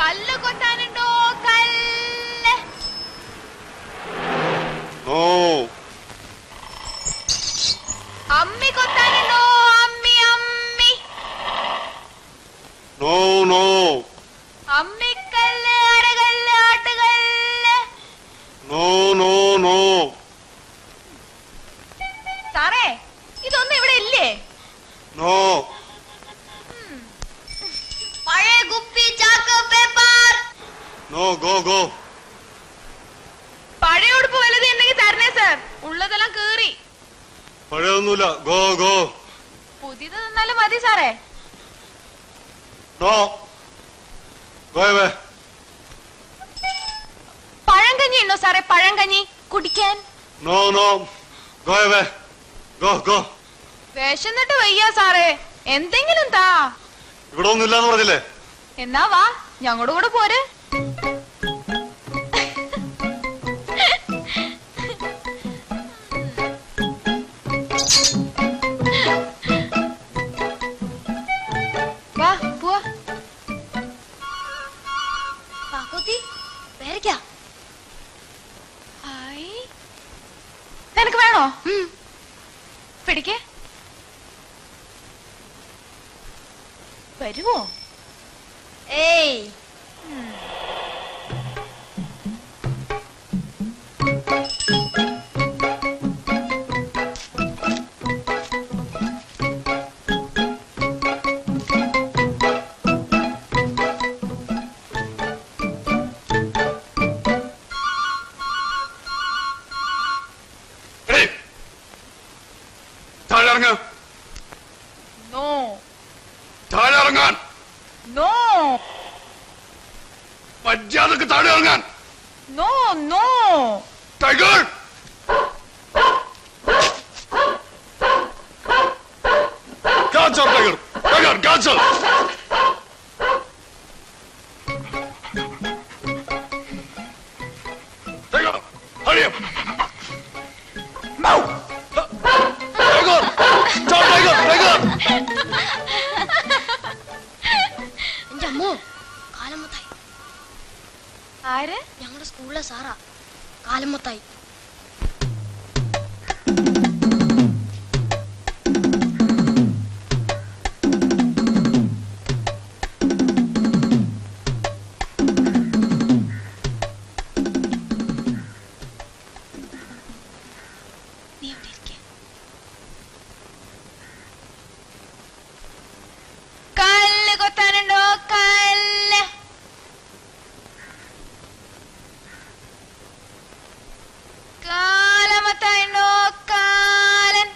കല്ല് കൊത്താനുണ്ടോ? കല്ല്. നോ. അമ്മി കൊത്താനുണ്ടോ? അമ്മി അമ്മി. No no. അമ്മിക്കല്ല്, അടകല്ല്, ആട്ടുകല്ല്. No no no. സാറേ, ഇതൊന്നും ഇവിടെ ഇല്ലേ? നോ. പഴയ കുപ്പി, ചാക്ക്, പേപ്പർ. No, go go. പഴയ ഉടുപ്പ് വലുത് ഉണ്ടെങ്കിൽ തരണേ സാർ, ഉള്ളതെല്ലാം കേറി. പഴയൊന്നുമില്ല, ഗോ ഗോ. പുതിയത് തന്നാലും മതി സാറേ. നോ. ഗോയവേ. പഴങ്കഞ്ഞി ഉണ്ടോ സാറേ? പഴങ്കഞ്ഞി കുടിക്കാൻ. No no. Go away. Go go. വിശന്നിട്ട് വയ്യ സാറേ, എന്തെങ്കിലും താ. ഇവിടെ ഒന്നുമില്ലാന്ന് പറഞ്ഞില്ലേ? എന്നാ വാ, ഞങ്ങളുടെ കൂടെ പോര്. വാ പോവാ. നിനക്ക് വേണോ? പിടിക്കേ. വരുമോ? ഏയ്. മര്യാദക്ക് താഴെ ഇറങ്ങാൻ. No no. Tiger. Catch her, Tiger. Tiger, catch her. Tiger, hurry up. No. Tiger, stop, Tiger, Tiger. Jammu, കാലമത്തായി. ആര്? ഞങ്ങളുടെ സ്കൂളിലെ സാറാ, കാലമത്തായി. കല്ല് കൊത്താനുണ്ടോ? കല്ല്. കാലമത്തായുണ്ടോ? കാലൻ.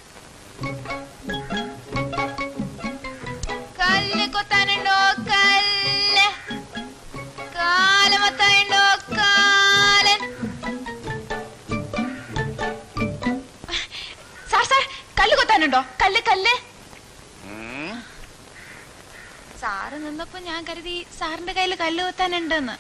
കല്ല് കൊത്താനുണ്ടോ? കല്ല്. കാലമത്തായുണ്ടോ? കാലൻ. സാർ സാർ, കല്ല് കൊത്താനുണ്ടോ? കല്ല് കല്ല്. സാറ് നിന്നപ്പോ ഞാൻ കരുതി സാറിന്റെ കയ്യിൽ കല്ല് കൊത്താനുണ്ടെന്ന്.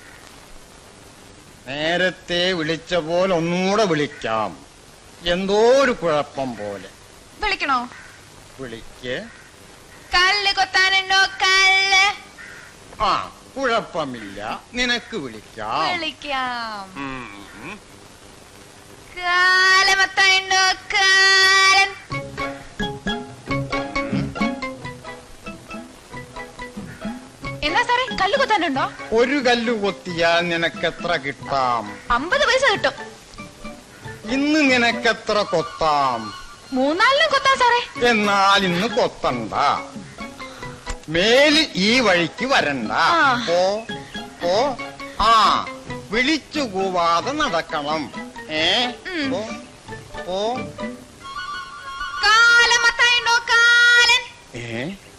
നേരത്തെ വിളിച്ച പോലെ ഒന്നുകൂടെ വിളിക്കാം. എന്തോ ഒരു കുഴപ്പം പോലെ. വിളിക്കണോ? വിളിക്ക്. കല്ല് കൊത്താനുണ്ടോ? കല്ല്. ആ, കുഴപ്പമില്ല, നിനക്ക് വിളിക്കാം. വിളിക്കാം. കാലമത്തായുണ്ടോ? കാലൻ. എന്നാ സാറേ, കല്ല് കൊത്താനുണ്ടോ? ഒരു കല്ല് കൊത്തിയാൽ നിനക്കെത്ര കിട്ടാം? 50 പൈസ കിട്ടും. ഇന്ന് നിനക്കെത്ര കൊത്താം? 3-4 കൊത്താം സാറേ. എന്നാൽ ഇന്ന് കൊത്തണ്ട, മേല് ഈ വഴിക്ക് വരണ്ട. ഓ ഓ, ആ, വിളിച്ചു കൂവാതെ നടക്കണം. ഓ ഓ. കാലമത്തായുണ്ടോ? കാലൻ.